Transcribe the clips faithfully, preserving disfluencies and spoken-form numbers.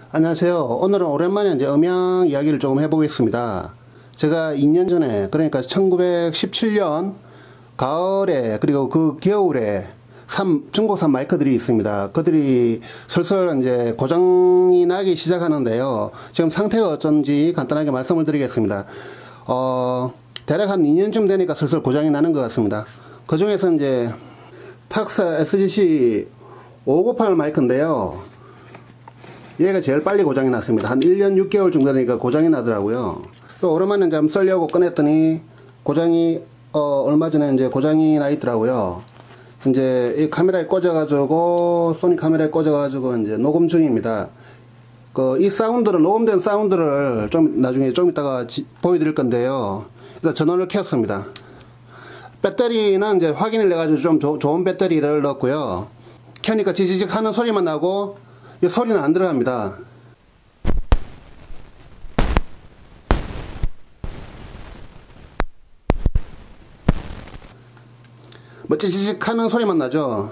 안녕하세요. 오늘은 오랜만에 이제 음향 이야기를 조금 해보겠습니다. 제가 이 년 전에, 그러니까 천구백십칠 년 가을에, 그리고 그 겨울에 산, 중국산 마이크들이 있습니다. 그들이 슬슬 이제 고장이 나기 시작하는데요. 지금 상태가 어쩐지 간단하게 말씀을 드리겠습니다. 어, 대략 한 이 년쯤 되니까 슬슬 고장이 나는 것 같습니다. 그 중에서 이제 탁사 에스지씨 오백구십팔 마이크인데요. 얘가 제일 빨리 고장이 났습니다. 한 일 년 육 개월 정도 되니까 고장이 나더라고요. 또 오랜만에 이제 한번 쓰려고 꺼냈더니 고장이 어 얼마 전에 이제 고장이 나 있더라고요. 이제 이 카메라에 꽂아가지고 소니 카메라에 꽂아가지고 이제 녹음 중입니다. 그 이 사운드를 녹음된 사운드를 좀 나중에 좀 이따가 지, 보여드릴 건데요. 일단 전원을 켰습니다. 배터리는 이제 확인을 해가지고 좀 조, 좋은 배터리를 넣었고요. 켜니까 지지직 하는 소리만 나고 이 소리는 안 들어갑니다. 뭐 찌찌직 하는 소리만 나죠.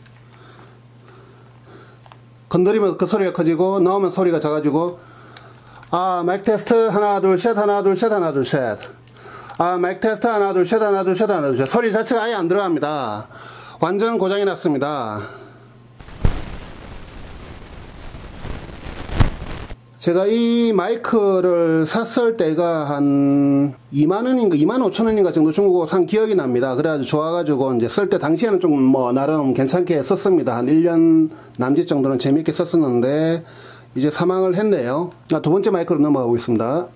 건드리면 그 소리가 커지고 넣으면 소리가 작아지고, 아 마이크 테스트 하나 둘 셋 하나 둘 셋 하나 둘 셋, 아 마이크 테스트 하나 둘 셋 하나 둘 셋 하나 둘 셋, 소리 자체가 아예 안 들어갑니다. 완전 고장이 났습니다. 제가 이 마이크를 샀을 때가 한 이만 원인가 이만 오천 원인가 정도 중고 산 기억이 납니다. 그래가지고 좋아가지고 이제 쓸 때 당시에는 좀 뭐 나름 괜찮게 썼습니다. 한 일 년 남짓 정도는 재밌게 썼었는데 이제 사망을 했네요. 두 번째 마이크로 넘어가 보겠습니다.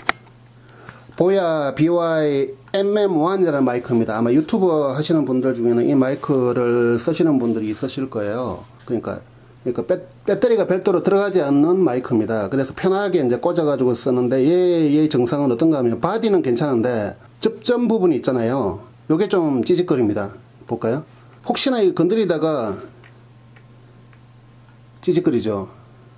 보야 비와이 엠엠 원이라는 마이크입니다. 아마 유튜버 하시는 분들 중에는 이 마이크를 쓰시는 분들이 있으실 거예요. 그러니까 그러니까 배, 배터리가 별도로 들어가지 않는 마이크입니다. 그래서 편하게 이제 꽂아가지고 쓰는데 얘, 얘 정상은 어떤가 하면 바디는 괜찮은데 접점 부분이 있잖아요. 요게 좀 찌직거립니다. 볼까요? 혹시나 이 건드리다가 찌직거리죠.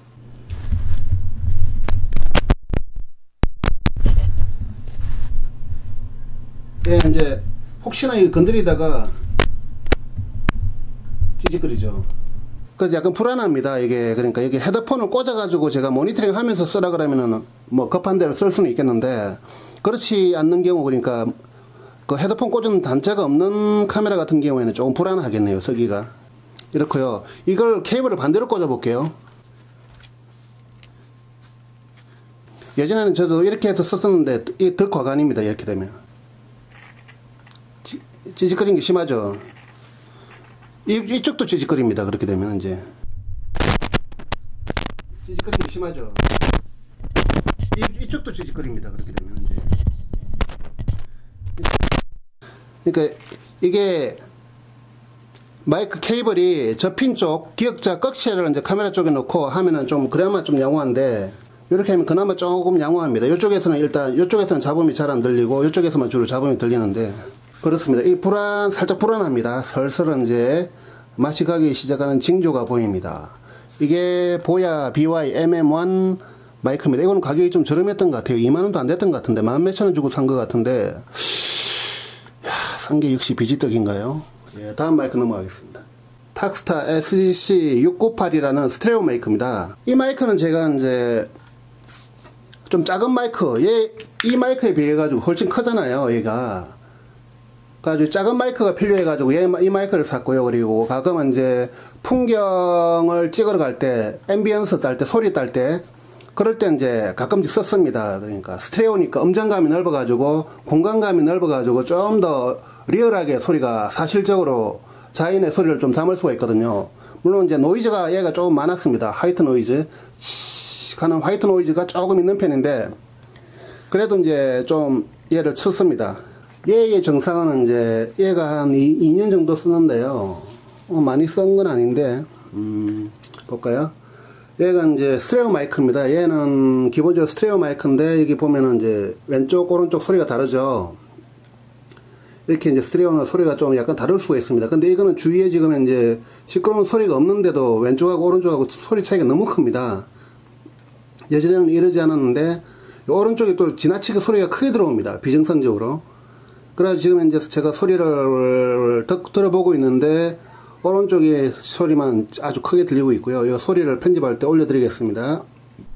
예, 이제 혹시나 이 건드리다가 찌직거리죠. 그 약간 불안합니다. 이게 그러니까 이게 헤드폰을 꽂아가지고 제가 모니터링 하면서 쓰라 그러면은 뭐 급한 대로 쓸 수는 있겠는데 그렇지 않는 경우, 그러니까 그 헤드폰 꽂은 단자가 없는 카메라 같은 경우에는 조금 불안하겠네요. 쓰기가. 이렇고요. 이걸 케이블을 반대로 꽂아 볼게요. 예전에는 저도 이렇게 해서 썼었는데 이 더 과간입니다. 이렇게 되면 찌, 찌직거리는 게 심하죠. 이, 이쪽도 찌직거립니다. 그렇게 되면 이제 찌직거리는 게 심하죠. 이, 이쪽도 찌직거립니다. 그렇게 되면 이제 그러니까 이게 마이크 케이블이 접힌 쪽 기역자 꺽쇠를 이제 카메라 쪽에 놓고 하면은 좀 그나마 좀 양호한데, 이렇게 하면 그나마 조금 양호합니다. 이쪽에서는 일단 이쪽에서는 잡음이 잘 안 들리고 이쪽에서만 주로 잡음이 들리는데 그렇습니다. 이 불안, 살짝 불안합니다. 슬슬 이제 맛이 가기 시작하는 징조가 보입니다. 이게 보야 비와이 엠엠 원 마이크입니다. 이거는 가격이 좀 저렴했던 것 같아요. 이만 원도 안 됐던 것 같은데, 만 몇천 원 주고 산 것 같은데, 산 게 역시 비지떡인가요? 예, 다음 마이크 넘어가겠습니다. 탁스타 에스지씨 육백구십팔이라는 스테레오 마이크입니다. 이 마이크는 제가 이제 좀 작은 마이크, 얘, 이 마이크에 비해 가지고 훨씬 크잖아요, 얘가. 가지고 작은 마이크가 필요해가지고 얘, 이 마이크를 샀고요. 그리고 가끔은 이제 풍경을 찍으러 갈 때, 앰비언스 딸 때, 소리 딸 때, 그럴 때 이제 가끔씩 썼습니다. 그러니까 스테레오니까 음정감이 넓어가지고 공간감이 넓어가지고 좀 더 리얼하게 소리가 사실적으로 자연의 소리를 좀 담을 수가 있거든요. 물론 이제 노이즈가 얘가 조금 많았습니다. 화이트 노이즈, 씩 하는 화이트 노이즈가 조금 있는 편인데 그래도 이제 좀 얘를 썼습니다. 얘의 정상은 이제 얘가 한 이 년 정도 쓰는데요. 어, 많이 쓴 건 아닌데 음, 볼까요? 얘가 이제 스테레오 마이크입니다. 얘는 기본적으로 스테레오 마이크인데 여기 보면은 이제 왼쪽 오른쪽 소리가 다르죠. 이렇게 이제 스테레오는 소리가 좀 약간 다를 수가 있습니다. 근데 이거는 주위에 지금 이제 시끄러운 소리가 없는데도 왼쪽하고 오른쪽하고 소리 차이가 너무 큽니다. 예전에는 이러지 않았는데 오른쪽이 또 지나치게 소리가 크게 들어옵니다. 비정상적으로. 그래서 지금 이제 제가 소리를 들어보고 있는데 오른쪽에 소리만 아주 크게 들리고 있고요. 이 소리를 편집할 때 올려드리겠습니다.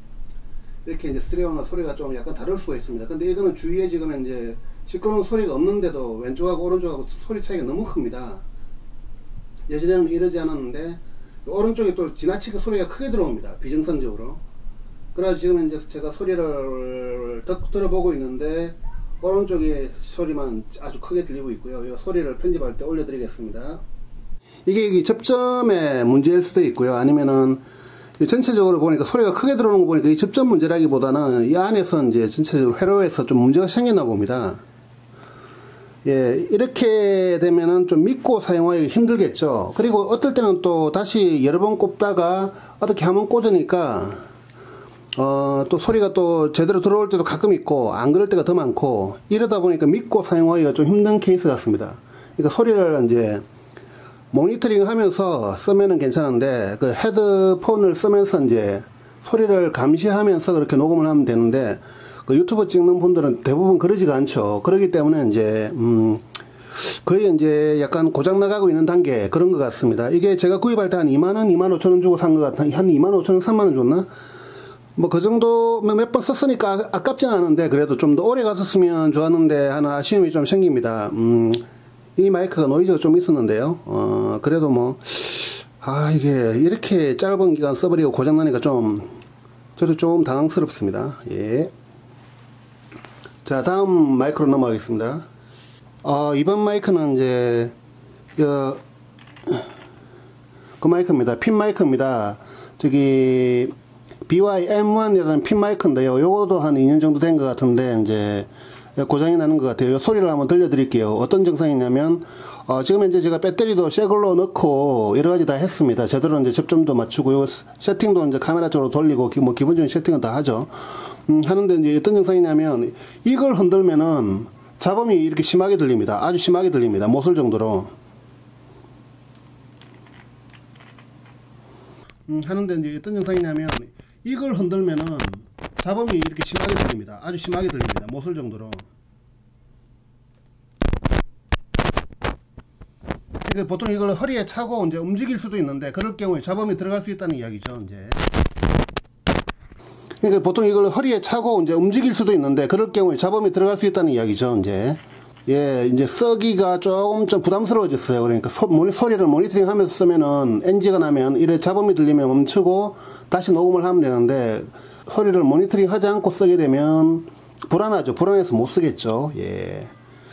이렇게 이제 스테레오나 소리가 좀 약간 다를 수가 있습니다. 근데 이거는 주위에 지금 이제 시끄러운 소리가 없는데도 왼쪽하고 오른쪽하고 소리 차이가 너무 큽니다. 예전에는 이러지 않았는데 오른쪽이 또 지나치게 소리가 크게 들어옵니다. 비정상적으로. 그래서 지금 이제 제가 소리를 더 들어보고 있는데 오른쪽에 소리만 아주 크게 들리고 있고요. 이 소리를 편집할 때 올려드리겠습니다. 이게, 이게 접점의 문제일 수도 있고요. 아니면은 전체적으로 보니까 소리가 크게 들어오는 거 보니까 이 접점 문제라기보다는 이 안에서 이제 전체적으로 회로에서 좀 문제가 생겼나 봅니다. 예, 이렇게 되면은 좀 믿고 사용하기 힘들겠죠. 그리고 어떨 때는 또 다시 여러 번 꼽다가 어떻게 하면 꽂으니까 어, 또 소리가 또 제대로 들어올 때도 가끔 있고 안 그럴 때가 더 많고 이러다 보니까 믿고 사용하기가 좀 힘든 케이스 같습니다. 그러니까 소리를 이제 모니터링 하면서 쓰면은 괜찮은데 그 헤드폰을 쓰면서 이제 소리를 감시하면서 그렇게 녹음을 하면 되는데 그 유튜브 찍는 분들은 대부분 그러지가 않죠. 그렇기 때문에 이제 음 거의 이제 약간 고장 나가고 있는 단계 그런 것 같습니다. 이게 제가 구입할 때 한 이만 원, 이만 오천 원 주고 산 것 같은 한 이만 오천 원, 삼만 원 줬나? 뭐 그 정도 몇 번 썼으니까 아깝진 않은데 그래도 좀 더 오래 갔었으면 좋았는데 하는 아쉬움이 좀 생깁니다. 음, 이 마이크가 노이즈가 좀 있었는데요. 어, 그래도 뭐, 아, 이게 이렇게 짧은 기간 써버리고 고장나니까 좀, 저도 좀 당황스럽습니다. 예. 자, 다음 마이크로 넘어가겠습니다. 어, 이번 마이크는 이제, 그, 그 마이크입니다. 핀 마이크입니다. 저기, 비와이 엠 원이라는 핀 마이크인데요. 요거도 한 이 년 정도 된 것 같은데, 이제, 고장이 나는 것 같아요. 소리를 한번 들려드릴게요. 어떤 증상이냐면, 어, 지금 이제 제가 배터리도 새 걸로 넣고, 여러 가지 다 했습니다. 제대로 이제 접점도 맞추고, 요 세팅도 이제 카메라 쪽으로 돌리고, 뭐 기본적인 세팅은 다 하죠. 음, 하는데 이제 어떤 증상이냐면, 이걸 흔들면은, 잡음이 이렇게 심하게 들립니다. 아주 심하게 들립니다. 못 쓸 정도로. 음, 하는데 이제 어떤 증상이냐면, 이걸 흔들면은 잡음이 이렇게 심하게 들립니다. 아주 심하게 들립니다. 못 쓸 정도로. 그러니까 보통 이걸 허리에 차고 이제 움직일 수도 있는데 그럴 경우에 잡음이 들어갈 수 있다는 이야기죠. 이제. 그러니까 보통 이걸 허리에 차고 이제 움직일 수도 있는데 그럴 경우에 잡음이 들어갈 수 있다는 이야기죠. 이제. 예, 이제 쓰기가 조금 좀 부담스러워졌어요. 그러니까 소, 모니, 소리를 모니터링 하면서 쓰면은 엔지가 나면 이래 잡음이 들리면 멈추고 다시 녹음을 하면 되는데 소리를 모니터링 하지 않고 쓰게 되면 불안하죠. 불안해서 못 쓰겠죠. 예.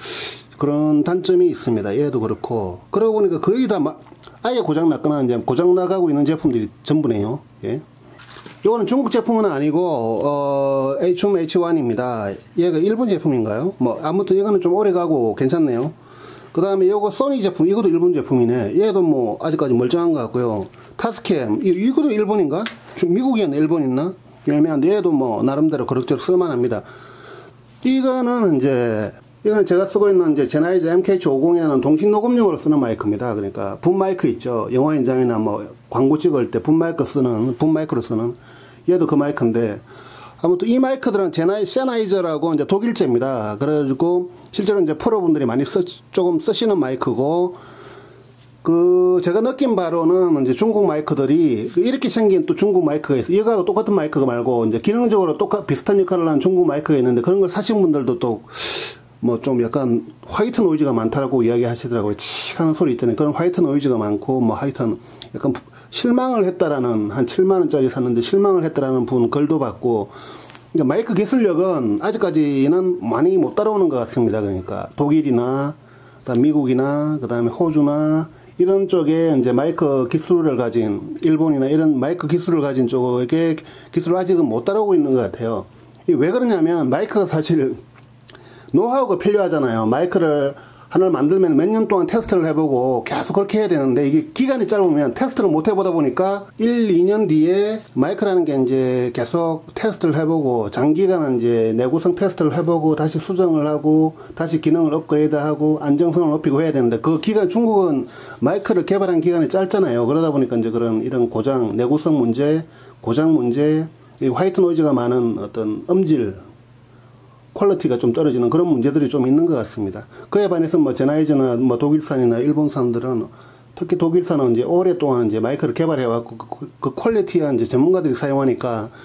그런 단점이 있습니다. 얘도 그렇고. 그러고 보니까 거의 다 마, 아예 고장 났거나 이제 고장 나가고 있는 제품들이 전부네요. 예. 요거는 중국 제품은 아니고 어, 에이치움 에이치 원입니다. 얘가 일본 제품인가요? 뭐 아무튼 이거는 좀 오래가고 괜찮네요. 그 다음에 요거 소니 제품, 이것도 일본 제품이네. 얘도 뭐 아직까지 멀쩡한 것 같고요. 타스캠, 이, 이것도 일본인가? 미국이었나 일본 있나? 애매한데 얘도 뭐 나름대로 그럭저럭 쓸만합니다. 이거는 이제 이거는 제가 쓰고 있는 이제 제나이저 엠케이에이치 오십이라는 동식 녹음용으로 쓰는 마이크입니다. 그러니까 분 마이크 있죠. 영화 현장이나 뭐 광고 찍을 때 분 마이크 쓰는, 분 마이크로 쓰는 얘도 그 마이크인데 아무튼 이 마이크들은 제나이, 세나이저라고 이제 독일제입니다. 그래가지고 실제로 이제 프로분들이 많이 쓰, 조금 쓰시는 마이크고 그 제가 느낀 바로는 이제 중국 마이크들이 이렇게 생긴 또 중국 마이크가 있어요. 이거하고 똑같은 마이크가 말고 이제 기능적으로 똑같 비슷한 역할을 하는 중국 마이크가 있는데 그런 걸 사신 분들도 또 뭐 좀 약간 화이트 노이즈가 많다라고 이야기 하시더라고요. 칙 하는 소리 있잖아요. 그런 화이트 노이즈가 많고 뭐 하여튼 약간 실망을 했다라는 한 칠만 원짜리 샀는데 실망을 했다라는 분 글도 받고 그러니까 마이크 기술력은 아직까지는 많이 못 따라오는 것 같습니다. 그러니까 독일이나 그다음 미국이나 그다음에 호주나 이런 쪽에 이제 마이크 기술을 가진 일본이나 이런 마이크 기술을 가진 쪽에 기술을 아직은 못 따라오고 있는 것 같아요. 이게 왜 그러냐면 마이크가 사실 노하우가 필요하잖아요. 마이크를 하나를 만들면 몇 년 동안 테스트를 해보고 계속 그렇게 해야 되는데 이게 기간이 짧으면 테스트를 못 해보다 보니까 일, 이 년 뒤에 마이크라는 게 이제 계속 테스트를 해보고 장기간 이제 내구성 테스트를 해보고 다시 수정을 하고 다시 기능을 업그레이드하고 안정성을 높이고 해야 되는데 그 기간 중국은 마이크를 개발한 기간이 짧잖아요. 그러다 보니까 이제 그런 이런 고장, 내구성 문제, 고장 문제, 화이트 노이즈가 많은 어떤 음질 퀄리티가 좀 떨어지는 그런 문제들이 좀 있는 것 같습니다. 그에 반해서 뭐 제나이저나 뭐 독일산이나 일본산들은 특히 독일산은 이제 오랫동안 이제 마이크를 개발해왔고 그, 그, 그 퀄리티한 이제 전문가들이 사용하니까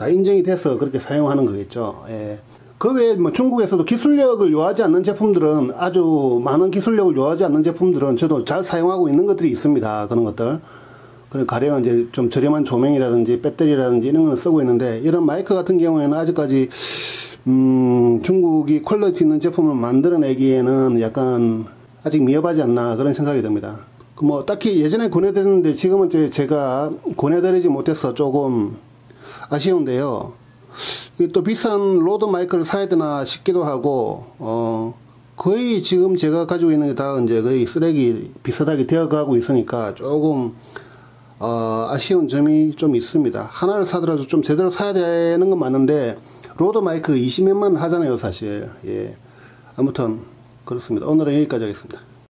다 인정이 돼서 그렇게 사용하는 거겠죠. 예. 그 외에 뭐 중국에서도 기술력을 요하지 않는 제품들은, 아주 많은 기술력을 요하지 않는 제품들은 저도 잘 사용하고 있는 것들이 있습니다. 그런 것들. 그리고 가령 이제 좀 저렴한 조명이라든지 배터리라든지 이런 거는 쓰고 있는데, 이런 마이크 같은 경우에는 아직까지 음, 중국이 퀄리티 있는 제품을 만들어내기에는 약간 아직 미흡하지 않나 그런 생각이 듭니다. 그 뭐 딱히 예전에 권해드렸는데 지금은 이제 제가 권해드리지 못해서 조금 아쉬운데요. 또 비싼 로드 마이크를 사야 되나 싶기도 하고, 어, 거의 지금 제가 가지고 있는 게 다 이제 거의 쓰레기 비슷하게 되어가고 있으니까 조금, 어, 아쉬운 점이 좀 있습니다. 하나를 사더라도 좀 제대로 사야 되는 건 맞는데, 로드 마이크 이십몇만 원 하잖아요, 사실. 예. 아무튼, 그렇습니다. 오늘은 여기까지 하겠습니다.